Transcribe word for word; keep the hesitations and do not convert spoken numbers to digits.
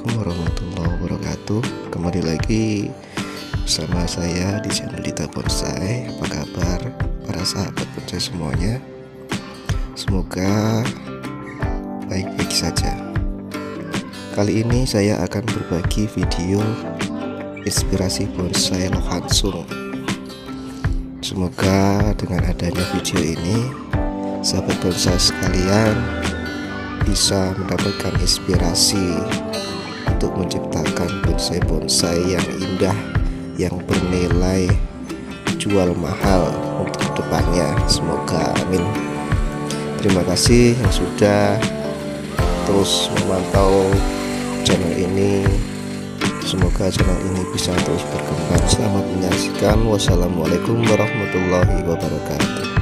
Assalamualaikum warahmatullahi wabarakatuh. Kembali lagi bersama saya di channel Dita Bonsai. Apa kabar para sahabat bonsai semuanya? Semoga baik-baik saja. Kali ini saya akan berbagi video inspirasi bonsai Lohansung. Semoga dengan adanya video ini, sahabat bonsai sekalian bisa mendapatkan inspirasi untuk menciptakan bonsai-bonsai yang indah, yang bernilai jual mahal untuk kedepannya. Semoga amin. Terima kasih yang sudah terus memantau channel ini. Semoga channel ini bisa terus berkembang. Selamat menyaksikan. Wassalamualaikum warahmatullahi wabarakatuh.